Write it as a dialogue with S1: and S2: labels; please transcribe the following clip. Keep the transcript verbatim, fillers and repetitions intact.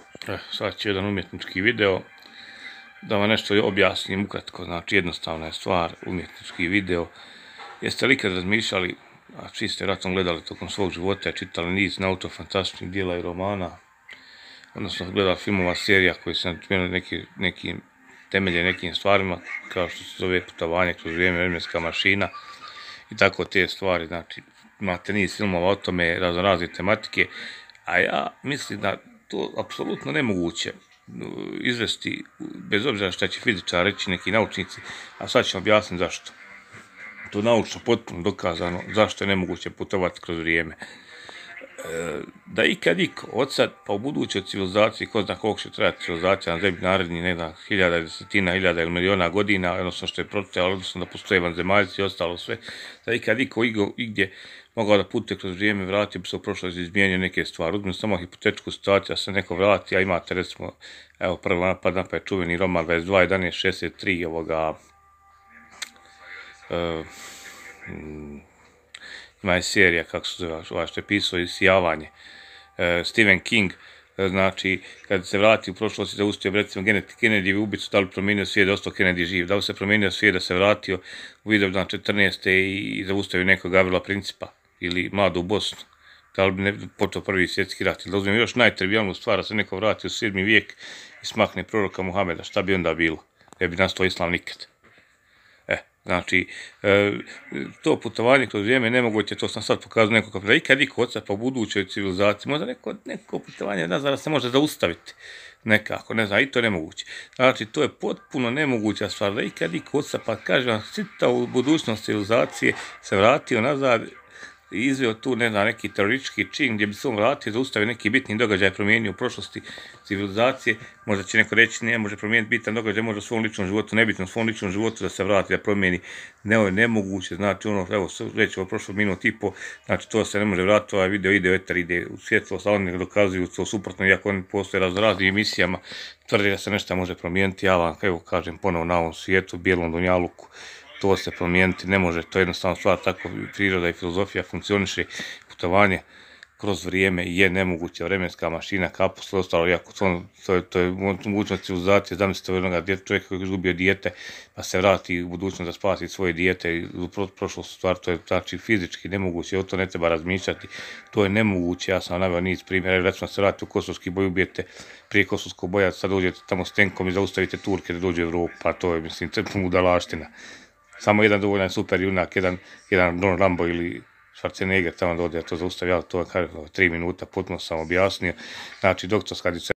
S1: E, sad ću jedan umjetnički video da vam nešto objasnim ukratko. Znači, jednostavna je stvar, umjetnički video. Jeste li ikad razmišljali, a čiji ste vjerojatno gledali tokom svog života, čitali niz naučno-fantastičnih dijela i romana, odnosno gledali filmova, serija koji se načinili neki, neki temelje nekim stvarima, kao što se zove Putovanje kroz vrijeme, Vremenska mašina i tako te stvari. Znači, imate niz filmova o tome, razno razne tematike, a ja mislim da to apsolutno nemoguće izvesti, bez obzira šta će fizičar reći, neki naučnici, a sad ću objasniti zašto. To naučno potpuno dokazano zašto je nemoguće putovati kroz vrijeme. Da ikad iko, od sad pa u budućoj civilizaciji, ko zna koliko će trajati civilizacija na zemlji naredni, ne znam, hiljada, desetina, hiljada ili miliona godina, odnosno što je protojalo, odnosno da postoje vanzemaljci i ostalo sve, da ikad iko igdje mogao da putuje kroz vrijeme, vratio bi se u prošlost i izmijenio neke stvari. Uzmem samo hipotetičku situaciju, da se neko vrati, a imate recimo, evo prvo napad napad čuveni roman dvadeset dva jedanaest šezdeset tri ovoga, uh, ima je serija, kako se zove, ova što je pisao Isijavanje, uh, Stephen King, znači, kad se vrati u prošlost i zaustio, recimo, Kennedy ubicu, da li promijenio svijet da ostao Kennedy živ, da li se promijenio svijet da se vratio u Vidovdan četrnaeste i zaustavio nekog Gavrila Principa ili Mladu Bosnu, da li bi ne počeo prvi svjetski rat, ili da uzmem još najtrivijalnu stvar, da se neko vrati u sedmi vijek i smakne proroka Muhameda, šta bi onda bilo? Ne bi nastao islam nikad. E, znači, e, to putovanje kroz vrijeme nemoguće, to sam sad pokazao nekog, da ikad iko od sad po budućoj civilizaciji, možda neko, neko putovanje, ne znam, da se može zaustaviti nekako, ne znam, i to je nemoguće. Znači, to je potpuno nemoguća stvar, da ikad iko od sad, pa kaže vam, sita u budućnost civilizacije se vratio nazad i izveo tu, ne znam, neki teroristički čin gdje bi se on vratio, zaustavio neki bitni događaj, promijenio u prošlosti civilizacije. Možda će neko reći, ne može promijeniti bitan događaj, može u svom ličnom životu, nebitno u svom ličnom životu da se vrati, da promijeni. Ne, ovo je nemoguće, znači ono, evo, reći ovo prošlo minut i po, znači to se ne može vratiti, ovaj video ide u etar, ide u svjetlost, a oni dokazuju to suprotno, iako oni postoje razno raznim emisijama, tvrde da se nešto može promijeniti. Ja vam, evo, kažem ponovo na ovom svijetu, bijelom dunjaluku, to se promijeniti ne može, to je jednostavno stvar, tako priroda i filozofija funkcioniše. Putovanje kroz vrijeme je nemoguće, vremenska mašina, kapsula, ostalo, jako, to, to, to je mogućnost civilizacije, zamislite jednog čovjeka koji je izgubio dijete, pa se vrati u budućnost da spasi svoje dijete i u prošlu stvar, to je znači fizički nemoguće, o to ne treba razmišljati, to je nemoguće. Ja sam naveo niz primjera, recimo se vrati u kosovski boj, ubijete prije kosovskog boja, sad dođete tamo s tenkom i zaustavite Turke da dođu u Evropu, pa to je, mislim, udalaština. Samo jedan dovoljan super junak, jedan, jedan Don Rambo ili Schwarzenegger tamo dođe, to zaustavlja, to je tri minuta, potpuno sam objasnio. Znači, doktorska